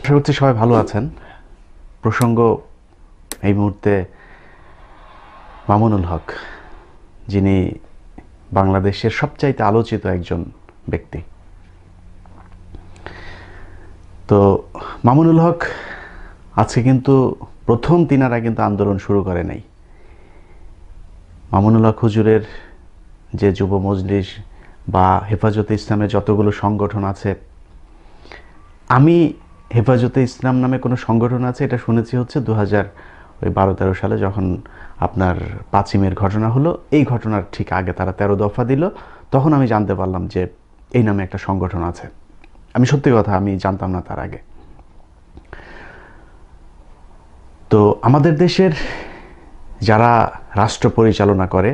আশা করছি সবাই ভালো আছেন। প্রসঙ্গ এই মুহূর্তে মামুনুল হক, যিনি বাংলাদেশের সবচাইতে আলোচিত একজন ব্যক্তি। তো মামুনুল হক আজকে কিন্তু প্রথম তিনারা কিন্তু আন্দোলন শুরু করে নাই। মামুনুল হক হুজুরের যে যুব মজলিস বা হেফাজতে ইসলামের যতগুলো সংগঠন আছে, আমি হেফাজতে ইসলাম নামে কোনো সংগঠন আছে এটা শুনেছি হচ্ছে 2012-13 সালে, যখন আপনার 5ই মের ঘটনা হলো। এই ঘটনার ঠিক আগে তারা 13 দফা দিল, তখন আমি জানতে পারলাম যে এই নামে একটা সংগঠন আছে। আমি সত্যি কথা আমি জানতাম না তার আগে। তো আমাদের দেশের যারা রাষ্ট্র পরিচালনা করে,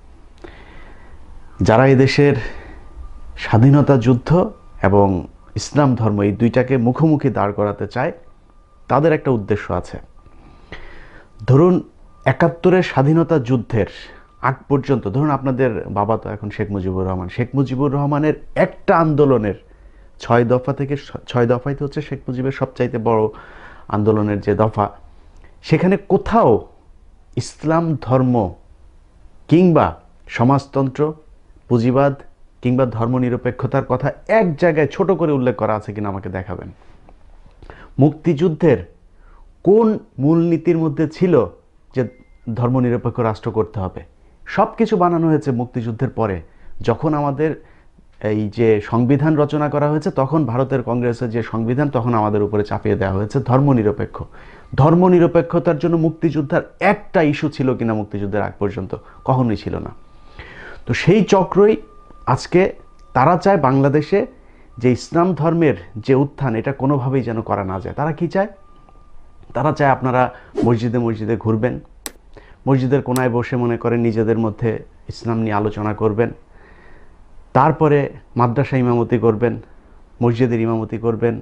যারা এই দেশের স্বাধীনতা যুদ্ধ এবং ইসলাম ধর্ম এই দুইটাকে মুখোমুখি দাঁড় করাতে চায়, তাদের একটা উদ্দেশ্য আছে। ধরুন 71-এর স্বাধীনতা যুদ্ধের আগ পর্যন্ত, ধরুন আপনাদের বাবা তো এখন শেখ মুজিবুর রহমান, শেখ মুজিবুর রহমানের একটা আন্দোলনের 6 দফা থেকে 6 দফাই তো হচ্ছে শেখ মুজিবের সবচাইতে বড় আন্দোলনের যে দফা, সেখানে কোথাও ইসলাম ধর্ম কিংবা সমাজতন্ত্র, পুঁজিবাদ কিংবা ধর্মনিরপেক্ষতার কথা এক জায়গায় ছোট করে উল্লেখ করা আছে কিনা আমাকে দেখাবেন। মুক্তিযুদ্ধের কোন মূলনীতির মধ্যে ছিল যে ধর্মনিরপেক্ষ রাষ্ট্র করতে হবে? সব কিছু বানানো হয়েছে মুক্তিযুদ্ধের পরে, যখন আমাদের এই যে সংবিধান রচনা করা হয়েছে, তখন ভারতের কংগ্রেসের যে সংবিধান, তখন আমাদের উপরে চাপিয়ে দেওয়া হয়েছে ধর্মনিরপেক্ষ। ধর্মনিরপেক্ষতার জন্য মুক্তিযুদ্ধের একটা ইস্যু ছিল কিনা মুক্তিযুদ্ধের আগ পর্যন্ত? কখনোই ছিল না। তো সেই চক্রই আজকে তারা চায় বাংলাদেশে যে ইসলাম ধর্মের যে উত্থান, এটা কোনোভাবেই যেন করা না যায়। তারা কি চায়? তারা চায় আপনারা মসজিদে মসজিদে ঘুরবেন, মসজিদের কোনায় বসে মনে করেন নিজেদের মধ্যে ইসলাম নিয়ে আলোচনা করবেন, তারপরে মাদ্রাসা ইমামতি করবেন, মসজিদের ইমামতি করবেন,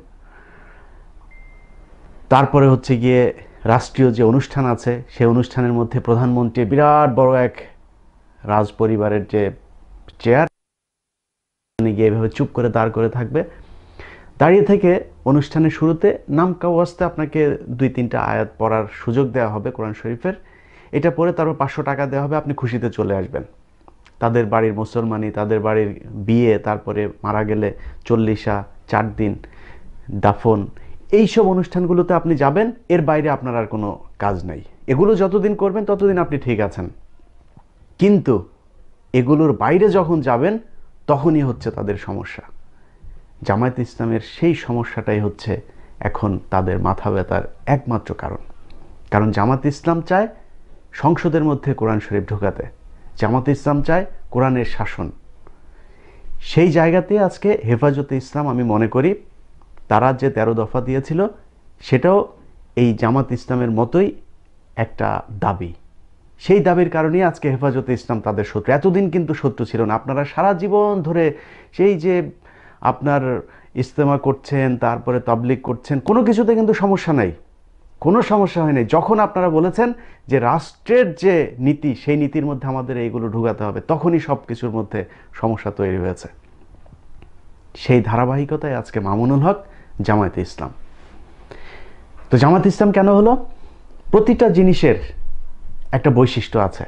তারপরে হচ্ছে গিয়ে রাষ্ট্রীয় যে অনুষ্ঠান আছে সেই অনুষ্ঠানের মধ্যে প্রধানমন্ত্রী বিরাট বড় এক রাজ পরিবারের যে চেয়ার গিয়ে এভাবে চুপ করে দাঁড় করে থাকবে, দাঁড়িয়ে থেকে অনুষ্ঠানের শুরুতে নামকাওয়াস্তে আপনাকে 2-3টা আয়াত পড়ার সুযোগ দেওয়া হবে কোরআন শরীফের। এটা পড়ে তারপর 500 টাকা দেওয়া হবে, আপনি খুশিতে চলে আসবেন। তাদের বাড়ির মুসলমানি, তাদের বাড়ির বিয়ে, তারপরে মারা গেলে 40 4 দিন দাফন, এইসব অনুষ্ঠানগুলোতে আপনি যাবেন। এর বাইরে আপনার আর কোনো কাজ নাই। এগুলো যতদিন করবেন ততদিন আপনি ঠিক আছেন, কিন্তু এগুলোর বাইরে যখন যাবেন তখনই হচ্ছে তাদের সমস্যা। জামায়াত ইসলামের সেই সমস্যাটাই হচ্ছে এখন তাদের মাথা ব্যথার একমাত্র কারণ। কারণ জামায়াত ইসলাম চায় সংসদের মধ্যে কোরআন শরীফ ঢোকাতে, জামায়াত ইসলাম চায় কোরআনের শাসন। সেই জায়গাতে আজকে হেফাজতে ইসলাম, আমি মনে করি তারা যে 13 দফা দিয়েছিল সেটাও এই জামায়াত ইসলামের মতোই একটা দাবি। সেই দাবির কারণেই আজকে হেফাজতে ইসলাম তাদের শত্রু। এতদিন কিন্তু শত্রু ছিল না। আপনারা সারা জীবন ধরে সেই যে আপনার ইজতেমা করছেন, তারপরে তাবলীগ করছেন, কোনো কিছুতে কিন্তু সমস্যা নাই, কোনো সমস্যা হয় নাই। যখন আপনারা বলেছেন যে রাষ্ট্রের যে নীতি, সেই নীতির মধ্যে আমাদের এইগুলো ঢুকাতে হবে, তখনই সব কিছুর মধ্যে সমস্যা তৈরি হয়েছে। সেই ধারাবাহিকতায় আজকে মামুনুল হক, জামায়াতে ইসলাম। তো জামায়াতে ইসলাম কেন হলো? প্রতিটা জিনিসের একটা বৈশিষ্ট্য আছে।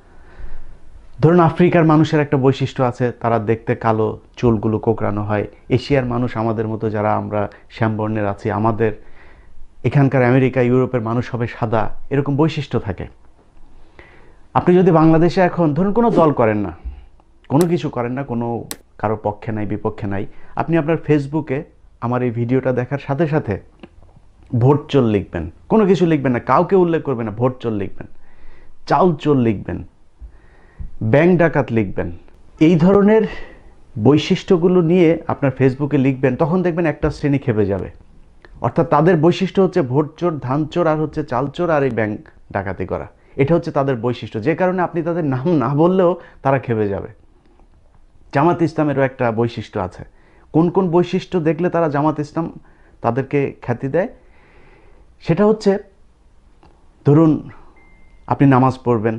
ধরুন আফ্রিকার মানুষের একটা বৈশিষ্ট্য আছে, তারা দেখতে কালো, চুলগুলো কোঁকড়ানো হয়। এশিয়ার মানুষ আমাদের মতো যারা আমরা শ্যামবর্ণের আছি, আমাদের এখানকার আমেরিকা ইউরোপের মানুষ হবে সাদা, এরকম বৈশিষ্ট্য থাকে। আপনি যদি বাংলাদেশে এখন ধরুন কোনো দল করেন না, কোনো কিছু করেন না, কোনো কারো পক্ষে নাই বিপক্ষে নাই, আপনি আপনার ফেসবুকে আমার এই ভিডিওটা দেখার সাথে সাথে ভোট চোর লিখবেন, কোনো কিছু লিখবেন না, কাউকে উল্লেখ করবেন না, ভোট চোর লিখবেন, চাউল চোর লিখবেন, ব্যাংক ডাকাত লিখবেন, এই ধরনের বৈশিষ্ট্যগুলো নিয়ে আপনার ফেসবুকে লিখবেন, তখন দেখবেন একটা শ্রেণী খেপে যাবে। অর্থাৎ তাদের বৈশিষ্ট্য হচ্ছে ভোট চোর, ধান চোর, আর হচ্ছে চাল চোর, আর এই ব্যাংক ডাকাতি করা। এটা হচ্ছে তাদের বৈশিষ্ট্য, যে কারণে আপনি তাদের নাম না বললেও তারা খেপে যাবে। জামাত ইসলামেরও একটা বৈশিষ্ট্য আছে। কোন কোন বৈশিষ্ট্য দেখলে তারা জামাত ইসলাম তাদেরকে খ্যাতি দেয়? সেটা হচ্ছে, ধরুন আপনি নামাজ পড়বেন,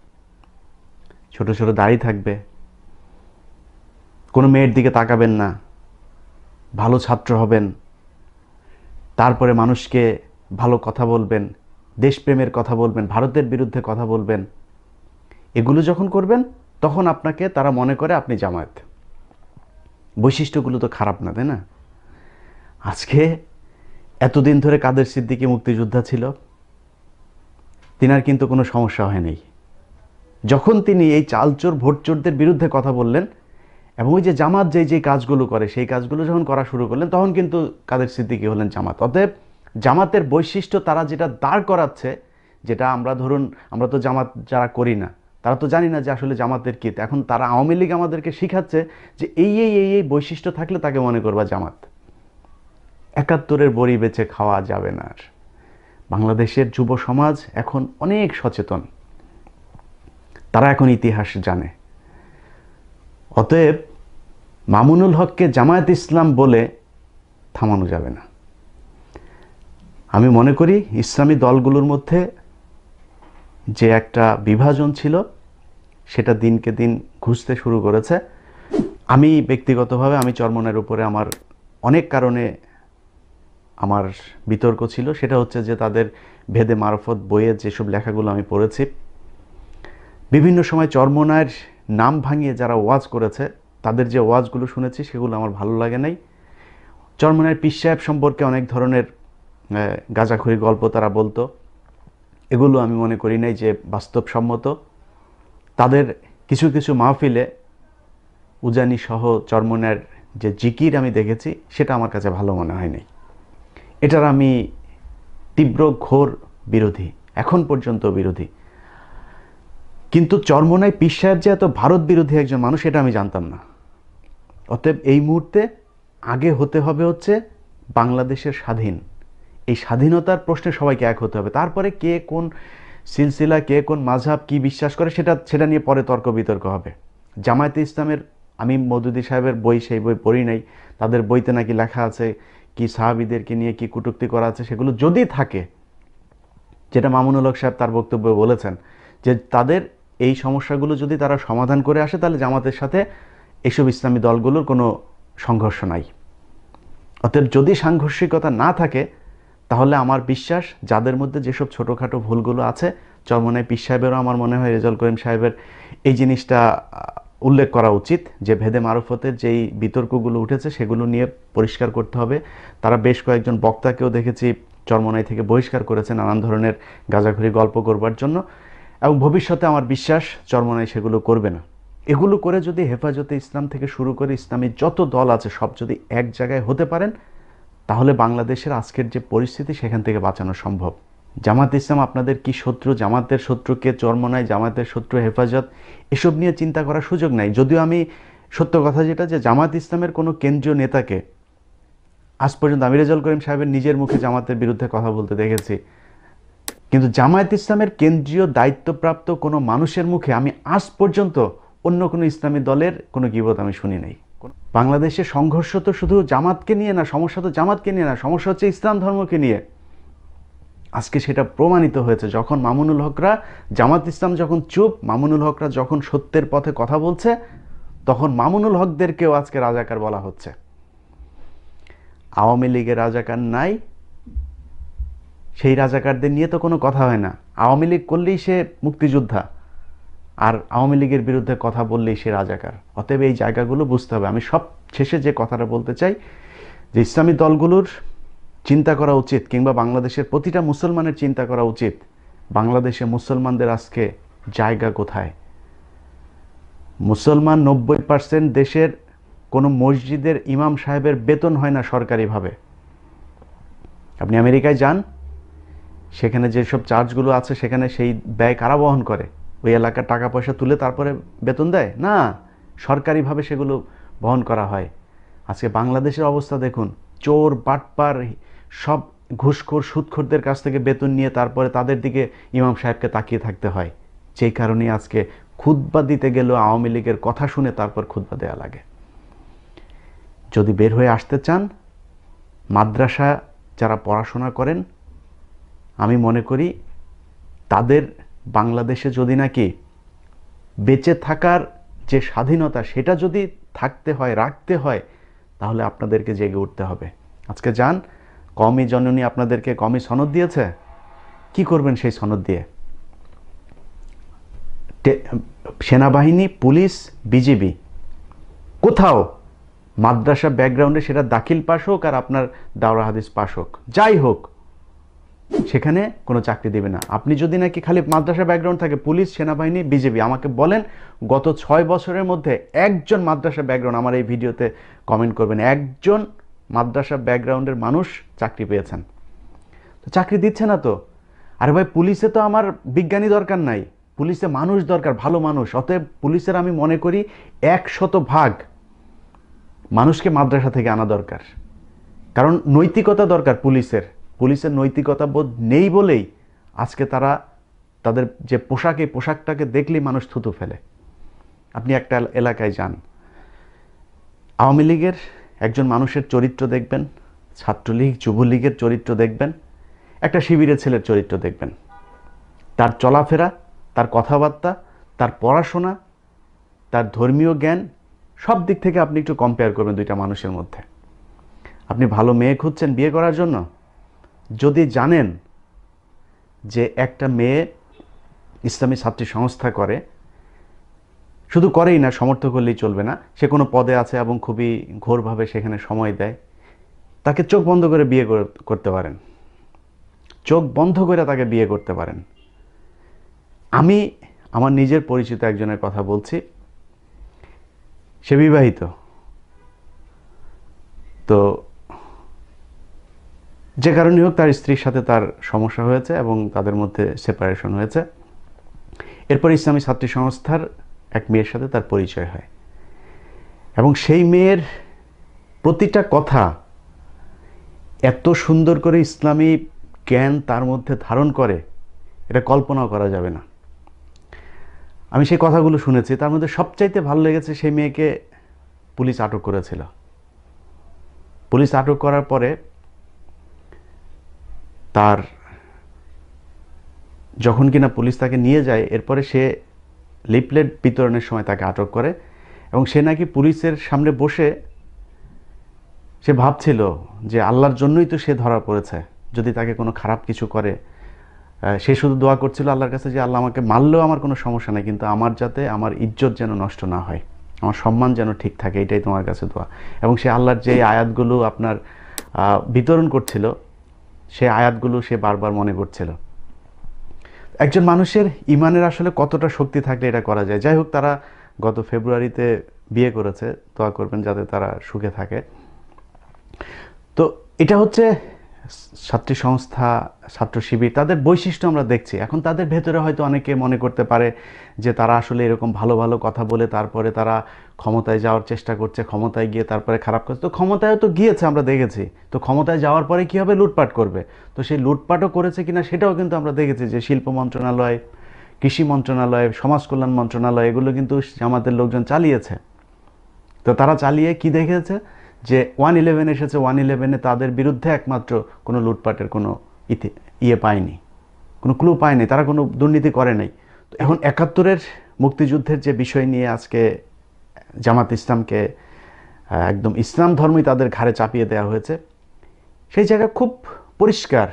ছোট ছোট দাড়ি থাকবে, কোনো মেয়ের দিকে তাকাবেন না, ভালো ছাত্র হবেন, তারপরে মানুষকে ভালো কথা বলবেন, দেশপ্রেমের কথা বলবেন, ভারতের বিরুদ্ধে কথা বলবেন, এগুলো যখন করবেন তখন আপনাকে তারা মনে করে আপনি জামায়াত। বৈশিষ্ট্যগুলো তো খারাপ না, তাই না? আজকে এতদিন ধরে কাদের সিদ্দিকী মুক্তিযোদ্ধা ছিল, তিনার কিন্তু কোনো সমস্যা হয়নি। যখন তিনি এই চালচোর ভোটচোরদের বিরুদ্ধে কথা বললেন এবং ওই যে জামাত যে কাজগুলো করে সেই কাজগুলো যখন করা শুরু করলেন, তখন কিন্তু কাদের সিদ্দিকী হলেন জামাত। অতএব জামাতের বৈশিষ্ট্য তারা যেটা দাঁড় করাচ্ছে, যেটা আমরা তো জামাত যারা করি না তারা তো জানি না যে আসলে জামাতের কী। এখন তারা আওয়ামী লীগ আমাদেরকে শিখাচ্ছে যে এই বৈশিষ্ট্য থাকলে তাকে মনে করবা জামাত। ৭১-এর বড়ি বেচে খাওয়া যাবে না আর। বাংলাদেশের যুব সমাজ এখন অনেক সচেতন, তারা এখন ইতিহাস জানে। অতএব মামুনুল হককে জামায়াত ইসলাম বলে থামানো যাবে না। আমি মনে করি ইসলামী দলগুলোর মধ্যে যে একটা বিভাজন ছিল সেটা দিনকে দিন ঘুচতে শুরু করেছে। আমি ব্যক্তিগতভাবে আমি চরমনের উপরে আমার অনেক কারণে আমার বিতর্ক ছিল। সেটা হচ্ছে যে তাদের ভেদে মারফত বইয়ের যেসব লেখাগুলো আমি পড়েছি, বিভিন্ন সময় চরমনায়ের নাম ভাঙিয়ে যারা ওয়াজ করেছে তাদের যে ওয়াজগুলো শুনেছি সেগুলো আমার ভালো লাগে নাই। চরমনায়ের পীর সাহেব সম্পর্কে অনেক ধরনের গাঁজাখড়ি গল্প তারা বলতো, এগুলো আমি মনে করি নাই যে বাস্তবসম্মত। তাদের কিছু কিছু মাহফিলে উজানি সহ চরমনায়ের যে জিকির আমি দেখেছি সেটা আমার কাছে ভালো মনে হয়নি। এটার আমি তীব্র ঘোর বিরোধী, এখন পর্যন্ত বিরোধী। কিন্তু চরমনায় পীর সাহেব যে এত ভারত বিরোধী একজন মানুষ এটা আমি জানতাম না। অতএব এই মুহূর্তে আগে হতে হবে হচ্ছে বাংলাদেশের স্বাধীন, এই স্বাধীনতার প্রশ্নে সবাইকে এক হতে হবে। তারপরে কে কোন সিলসিলা, কে কোন মাযহাব কি বিশ্বাস করে সেটা নিয়ে পরে তর্ক বিতর্ক হবে। জামায়াতে ইসলামের আমি মওদুদী সাহেবের বই সেই বই পড়ি নাই, তাদের বইতে নাকি লেখা আছে কি সাহাবীদেরকে নিয়ে কি কটূক্তি করা আছে, সেগুলো যদি থাকে, যেটা মামুনুল হক সাহেব তার বক্তব্যে বলেছেন যে তাদের এই সমস্যাগুলো যদি তারা সমাধান করে আসে তাহলে জামাতের সাথে এসব ইসলামী দলগুলোর কোনো সংঘর্ষ নাই। অতএব যদি সাংঘর্ষিকতা না থাকে তাহলে আমার বিশ্বাস যাদের মধ্যে যেসব ছোটোখাটো ভুলগুলো আছে, চরমনায় পীর সাহেবেরও আমার মনে হয় রেজাউল করিম সাহেবের এই জিনিসটা উল্লেখ করা উচিত যে ভেদে মারফতের যেই বিতর্কগুলো উঠেছে সেগুলো নিয়ে পরিষ্কার করতে হবে। তারা বেশ কয়েকজন বক্তাকেও দেখেছি চরমনাই থেকে বহিষ্কার করেছে নানান ধরনের গাঁজাখড়ি গল্প করবার জন্য, এবং ভবিষ্যতে আমার বিশ্বাস চরমনাই সেগুলো করবে না। এগুলো করে যদি হেফাজতে ইসলাম থেকে শুরু করে ইসলামী যত দল আছে সব যদি এক জায়গায় হতে পারেন তাহলে বাংলাদেশের আজকের যে পরিস্থিতি সেখান থেকে বাঁচানো সম্ভব। জামাত ইসলাম আপনাদের কি শত্রু, জামাতের শত্রুকে চরমনাই, জামাতের শত্রু হেফাজত, এসব নিয়ে চিন্তা করার সুযোগ নাই। যদিও আমি সত্য কথা যেটা যে জামাত ইসলামের কোনো কেন্দ্রীয় নেতাকে আজ পর্যন্ত আমি রেজাউল করিম সাহেবের নিজের মুখে জামাতের বিরুদ্ধে কথা বলতে দেখেছি, কিন্তু জামায়াত ইসলামের কেন্দ্রীয় দায়িত্বপ্রাপ্ত কোনো মানুষের মুখে আমি আজ পর্যন্ত অন্য কোনো ইসলামী দলের কোনো গীবত আমি শুনি নাই। বাংলাদেশে সংঘর্ষ তো শুধু জামাতকে নিয়ে না, সমস্যা তো জামাতকে নিয়ে না, সমস্যা হচ্ছে ইসলাম ধর্মকে নিয়ে। আজকে সেটা প্রমাণিত হয়েছে যখন মামুনুল হকরা, জামাত ইসলাম যখন চুপ, মামুনুল হকরা যখন সত্যের পথে কথা বলছে, তখন মামুনুল হকদেরকেও আজকে রাজাকার বলা হচ্ছে। আওয়ামী লীগের রাজাকার নাই, সেই রাজাকারদের নিয়ে তো কোনো কথা হয় না। আওয়ামী লীগ করলেই সে মুক্তিযোদ্ধা, আর আওয়ামী লীগের বিরুদ্ধে কথা বললেই সে রাজাকার। অতএব এই জায়গাগুলো বুঝতে হবে। আমি সব শেষে যে কথাটা বলতে চাই যে ইসলামী দলগুলোর চিন্তা করা উচিত, কিংবা বাংলাদেশের প্রতিটা মুসলমানের চিন্তা করা উচিত বাংলাদেশে মুসলমানদের আজকে জায়গা কোথায়। মুসলমান 90% দেশের কোনো মসজিদের ইমাম সাহেবের বেতন হয় না সরকারিভাবে। আপনি আমেরিকায় যান, সেখানে যেসব চার্জগুলো আছে সেখানে সেই ব্যয় কারা বহন করে? ওই এলাকার টাকা পয়সা তুলে তারপরে বেতন দেয় না, সরকারিভাবে সেগুলো বহন করা হয়। আজকে বাংলাদেশের অবস্থা দেখুন, চোর বাটপার সব ঘুষখোর সুদখোরদের কাছ থেকে বেতন নিয়ে তারপরে তাদের দিকে ইমাম সাহেবকে তাকিয়ে থাকতে হয়। যেই কারণে আজকে খুতবা দিতে গেলেও আওয়ামী লীগের কথা শুনে তারপর খুতবা দেওয়া লাগে। যদি বের হয়ে আসতে চান, মাদ্রাসা যারা পড়াশোনা করেন, আমি মনে করি তাদের বাংলাদেশে যদি নাকি বেঁচে থাকার যে স্বাধীনতা সেটা যদি থাকতে হয়, রাখতে হয়, তাহলে আপনাদেরকে জেগে উঠতে হবে। আজকে যান, কওমি জননী আপনাদেরকে কওমি সনদ দিয়েছে, কি করবেন সেই সনদ দিয়ে? সেনাবাহিনী, পুলিশ, বিজিবি, কোথাও মাদ্রাসা ব্যাকগ্রাউন্ডে, সেটা দাখিল পাস হোক আর আপনার দাওরা হাদিস পাস হোক, যাই হোক, সেখানে কোনো চাকরি দেবে না। আপনি যদি নাকি খালি মাদ্রাসা ব্যাকগ্রাউন্ড থাকে, পুলিশ, সেনাবাহিনী, বিজেপি, আমাকে বলেন গত 6 বছরের মধ্যে একজন মাদ্রাসা ব্যাকগ্রাউন্ড, আমার এই ভিডিওতে কমেন্ট করবেন, একজন মাদ্রাসা ব্যাকগ্রাউন্ডের মানুষ চাকরি পেয়েছেন। তো চাকরি দিচ্ছে না তো। আরে ভাই, পুলিশে তো আমার বিজ্ঞানী দরকার নাই, পুলিশে মানুষ দরকার, ভালো মানুষ। অতএব পুলিশের আমি মনে করি 100% মানুষকে মাদ্রাসা থেকে আনা দরকার। কারণ নৈতিকতা দরকার পুলিশের। পুলিশের নৈতিকতা বোধ নেই বলেই আজকে তারা তাদের যে পোশাক, এই পোশাকটাকে দেখলেই মানুষ থুতু ফেলে। আপনি একটা এলাকায় যান, আওয়ামী লীগের একজন মানুষের চরিত্র দেখবেন, ছাত্রলীগ, যুবলীগের চরিত্র দেখবেন, একটা শিবিরের ছেলের চরিত্র দেখবেন, তার চলাফেরা, তার কথাবার্তা, তার পড়াশোনা, তার ধর্মীয় জ্ঞান, সব দিক থেকে আপনি একটু কম্পেয়ার করবেন দুইটা মানুষের মধ্যে। আপনি ভালো মেয়ে খুঁজছেন বিয়ে করার জন্য, যদি জানেন যে একটা মেয়ে ইসলামী ছাত্রী সংস্থা করে, শুধু করেই না, সমর্থন করলেই চলবে না, সে কোনো পদে আছে এবং খুবই ঘোরভাবে সেখানে সময় দেয়, তাকে চোখ বন্ধ করে বিয়ে করতে পারেন, চোখ বন্ধ করে তাকে বিয়ে করতে পারেন। আমি আমার নিজের পরিচিত একজনের কথা বলছি, সে বিবাহিত। তো যে কারণে হোক তার স্ত্রীর সাথে তার সমস্যা হয়েছে এবং তাদের মধ্যে সেপারেশন হয়েছে। এরপর ইসলামী ছাত্রী সংস্থার এক মেয়ের সাথে তার পরিচয় হয় এবং সেই মেয়ের প্রতিটা কথা এত সুন্দর করে ইসলামী জ্ঞান তার মধ্যে ধারণ করে, এটা কল্পনাও করা যাবে না। আমি সেই কথাগুলো শুনেছি। তার মধ্যে সবচাইতে ভালো লেগেছে, সেই মেয়েকে পুলিশ আটক করেছিল। পুলিশ আটক করার পরে তার যখন কিনা পুলিশ তাকে নিয়ে যায়, এরপরে সে লিফলেট বিতরণের সময় তাকে আটক করে এবং সে নাকি পুলিশের সামনে বসে সে ভাবছিল যে আল্লাহর জন্যই তো সে ধরা পড়েছে, যদি তাকে কোনো খারাপ কিছু করে। সে শুধু দোয়া করছিল আল্লাহর কাছে যে আল্লাহ আমাকে মারলেও আমার কোনো সমস্যা নেই, কিন্তু আমার যাতে আমার ইজ্জত যেন নষ্ট না হয়, আমার সম্মান যেন ঠিক থাকে, এটাই তোমার কাছে দোয়া। এবং সে আল্লাহর যে আয়াতগুলো আপনার বিতরণ করছিল, সে আয়াতগুলো সে বারবার মনে করছিল। একজন মানুষের ইমানের আসলে কতটা শক্তি থাকলে এটা করা যায়। যাই হোক, তারা গত ফেব্রুয়ারিতে বিয়ে করেছে, দোয়া করবেন যাতে তারা সুখে থাকে। তো এটা হচ্ছে ছাত্রী সংস্থা, ছাত্র শিবির, তাদের বৈশিষ্ট্য আমরা দেখছি। এখন তাদের ভেতরে হয়তো অনেকে মনে করতে পারে যে তারা আসলে এরকম ভালো ভালো কথা বলে তারপরে তারা ক্ষমতায় যাওয়ার চেষ্টা করছে, ক্ষমতায় গিয়ে তারপরে খারাপ করছে। তো ক্ষমতায় তো গিয়েছে, আমরা দেখেছি। তো ক্ষমতায় যাওয়ার পরে কী হবে, লুটপাট করবে। তো সেই লুটপাটও করেছে কিনা সেটাও কিন্তু আমরা দেখেছি, যে শিল্প মন্ত্রণালয়, কৃষি মন্ত্রণালয়, সমাজ কল্যাণ মন্ত্রণালয়, এগুলো কিন্তু আমাদের লোকজন চালিয়েছে। তো তারা চালিয়ে কি দেখেছে, যে 1/11 এসেছে, 1/11-এ তাদের বিরুদ্ধে একমাত্র কোনো লুটপাটের কোনো পায়নি, কোনো ক্লু পায়নি, তারা কোনো দুর্নীতি করে নাই। তো এখন 71-এর মুক্তিযুদ্ধের যে বিষয় নিয়ে আজকে জামাত ইসলামকে একদম ইসলাম ধর্মই তাদের ঘাড়ে চাপিয়ে দেওয়া হয়েছে, সেই জায়গা খুব পরিষ্কার।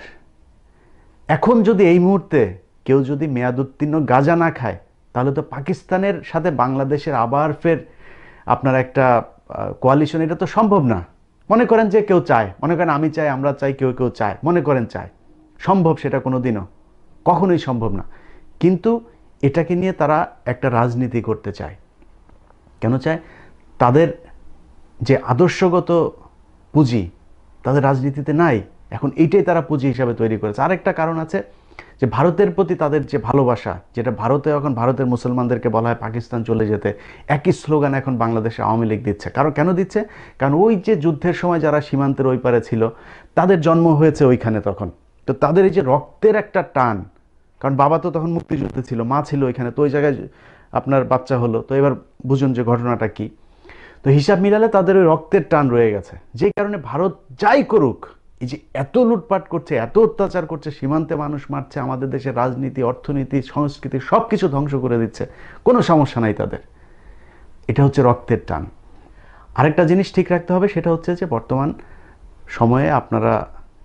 এখন যদি এই মুহূর্তে কেউ যদি মেয়াদোত্তীর্ণ গাঁজা না খায়, তাহলে তো পাকিস্তানের সাথে বাংলাদেশের আবার ফের আপনার একটা কোয়ালিশন, এটা তো সম্ভব না। মনে করেন যে কেউ চায়, মনে করেন আমি চাই, আমরা চাই, কেউ কেউ চায়, মনে করেন চায়, সম্ভব সেটা কোনো দিনও, কখনোই সম্ভব না। কিন্তু এটাকে নিয়ে তারা একটা রাজনীতি করতে চায়। কেন চায়? তাদের যে আদর্শগত পুঁজি তাদের রাজনীতিতে নাই, এখন এইটাই তারা পুঁজি হিসাবে তৈরি করেছে। আরেকটা কারণ আছে, যে ভারতের প্রতি তাদের যে ভালোবাসা, যেটা ভারতে এখন ভারতের মুসলমানদেরকে বলা হয় পাকিস্তান চলে যেতে, একই স্লোগান এখন বাংলাদেশে আওয়ামী লীগ দিচ্ছে। কেন দিচ্ছে? কারণ ওই যে যুদ্ধের সময় যারা সীমান্তের ওই পারে ছিল, তাদের জন্ম হয়েছে ওইখানে তখন। তো তাদের এই যে রক্তের একটা টান, কারণ বাবা তো তখন মুক্তিযুদ্ধে ছিল, মা ছিল ওইখানে, তো ওই জায়গায় আপনার বাচ্চা হলো। তো এবার বুঝুন যে ঘটনাটা কি। তো হিসাব মিলালে তাদের ওই রক্তের টান রয়ে গেছে, যে কারণে ভারত যাই করুক, এই যে এত লুটপাট করছে, এত অত্যাচার করছে, সীমান্তে মানুষ মারছে, আমাদের দেশের রাজনীতি, অর্থনীতি, সংস্কৃতি সব কিছু ধ্বংস করে দিচ্ছে, কোনো সমস্যা নাই তাদের। এটা হচ্ছে রক্তের টান। আরেকটা জিনিস ঠিক রাখতে হবে, সেটা হচ্ছে যে বর্তমান সময়ে আপনারা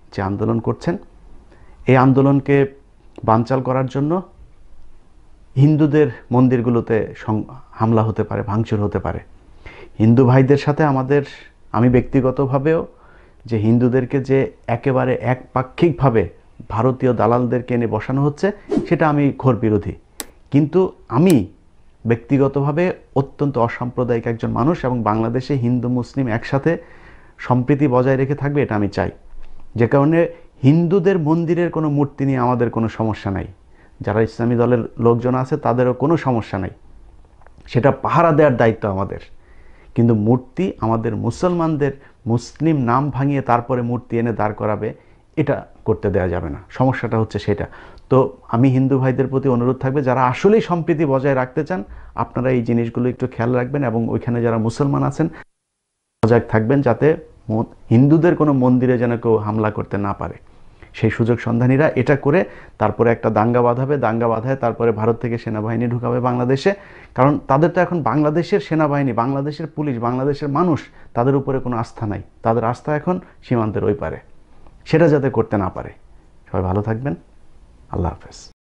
যে আন্দোলন করছেন, এই আন্দোলনকে বানচাল করার জন্য হিন্দুদের মন্দিরগুলোতে হামলা হতে পারে, ভাঙচুর হতে পারে। হিন্দু ভাইদের সাথে আমি ব্যক্তিগতভাবেও যে হিন্দুদেরকে যে একেবারে একপাক্ষিকভাবে ভারতীয় দালালদেরকে এনে বসানো হচ্ছে, সেটা আমি ঘোর বিরোধী। কিন্তু আমি ব্যক্তিগতভাবে অত্যন্ত অসাম্প্রদায়িক একজন মানুষ, এবং বাংলাদেশে হিন্দু মুসলিম একসাথে সম্প্রীতি বজায় রেখে থাকবে, এটা আমি চাই। যে কারণে হিন্দুদের মন্দিরের কোনো মূর্তি নিয়ে আমাদের কোনো সমস্যা নাই। যারা ইসলামী দলের লোকজন আছে তাদেরও কোনো সমস্যা নাই, সেটা পাহারা দেওয়ার দায়িত্ব আমাদের। কিন্তু মূর্তি আমাদের মুসলমানদের মুসলিম নাম ভাঙিয়ে তারপরে মূর্তি এনে দাঁড় করাবে, এটা করতে দেওয়া যাবে না। সমস্যাটা হচ্ছে সেটা। তো আমি হিন্দু ভাইদের প্রতি অনুরোধ থাকবে, যারা আসলেই সম্প্রীতি বজায় রাখতে চান, আপনারা এই জিনিসগুলো একটু খেয়াল রাখবেন, এবং ওইখানে যারা মুসলমান আছেন সজাগ থাকবেন, যাতে হিন্দুদের কোনো মন্দিরে যেন কেউ হামলা করতে না পারে। সেই সুযোগ সন্ধানীরা এটা করে তারপরে একটা দাঙ্গা বাঁধাবে, দাঙ্গা বাঁধায় তারপরে ভারত থেকে সেনাবাহিনী ঢুকাবে বাংলাদেশে। কারণ তাদের তো এখন বাংলাদেশের সেনাবাহিনী, বাংলাদেশের পুলিশ, বাংলাদেশের মানুষ, তাদের উপরে কোনো আস্থা নাই। তাদের আস্থা এখন সীমান্তের ওই পারে। সেটা যাতে করতে না পারে। সবাই ভালো থাকবেন। আল্লাহ হাফেজ।